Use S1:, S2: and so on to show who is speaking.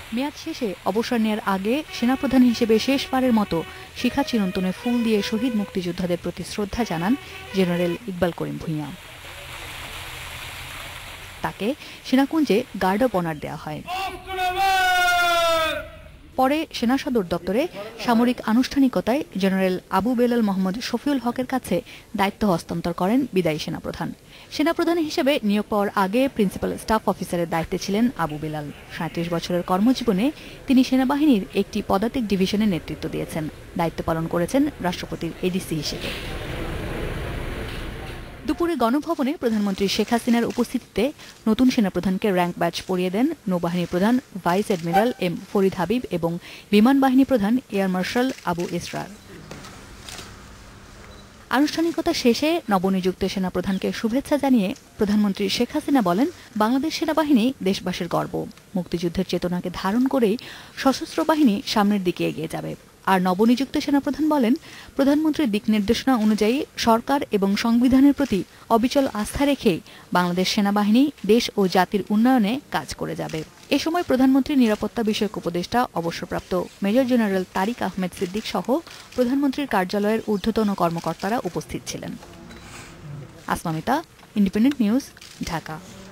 S1: মেয়াদ শেষে অবসর নেয়ার আগে সেনাপ্রধান হিসেবে শেষবারের মতো শিখা চিরন্তনে ফুল দিয়ে শহীদ মুক্তিযোদ্ধাদের প্রতি শ্রদ্ধা জানান জেনারেল ইকবাল করিম ভূঁইয়া। তাকে সেনাকুঞ্জে গার্ড অব অনার দেওয়া হয়। পরে সেনা সদর দপ্তরে সামরিক আনুষ্ঠানিকতায় জেনারেল আবু বেলাল মোহাম্মদ শফিউল হকের কাছে দায়িত্ব হস্তান্তর করেন বিদায়ী সেনাপ্রধান। সেনাপ্রধান হিসেবে নিয়োগ পাওয়ার আগে প্রিন্সিপাল স্টাফ অফিসারের দায়িত্বে ছিলেন আবু বেলাল। ৩৭ বছরের কর্মজীবনে তিনি সেনাবাহিনীর একটি পদাতিক ডিভিশনের নেতৃত্ব দিয়েছেন। দায়িত্ব পালন করেছেন রাষ্ট্রপতির এডিসি হিসেবে। দুপুরে গণভবনে প্রধানমন্ত্রী শেখ হাসিনার উপস্থিতিতে নতুন সেনাপ্রধানকে র্যাঙ্ক ব্যাজ পরিয়ে দেন নৌবাহিনী প্রধান vice admiral M Farid Habib এবং বিমান বাহিনী প্রধান এয়ার মার্শাল আবু ইসরার। আনুষ্ঠানিকতা শেষে নবনিযুক্ত সেনাপ্রধানকে শুভেচ্ছা জানিয়ে প্রধানমন্ত্রী শেখ হাসিনা বলেন, বাংলাদেশ সেনাবাহিনী দেশবাসীর গর্ব। মুক্তিযুদ্ধের চেতনাকে ধারণ করেই সশস্ত্র বাহিনী সামনের দিকে এগিয়ে যাবে। আর নবনিযুক্ত সেনাপ্রধান বলেন, প্রধানমন্ত্রীর দিক নির্দেশনা অনুযায়ী সরকার এবং সংবিধানের প্রতি অবিচল আস্থা রেখেই বাংলাদেশ সেনাবাহিনী দেশ ও জাতির উন্নয়নে কাজ করে যাবে। এ সময় প্রধানমন্ত্রীর নিরাপত্তা বিষয়ক উপদেষ্টা অবসরপ্রাপ্ত মেজর জেনারেল তারিক আহমেদ সিদ্দিক সহ প্রধানমন্ত্রীর কার্যালয়ের ঊর্ধ্বতন কর্মকর্তারা উপস্থিত ছিলেন। Asma Mita, Independent News, Dhaka.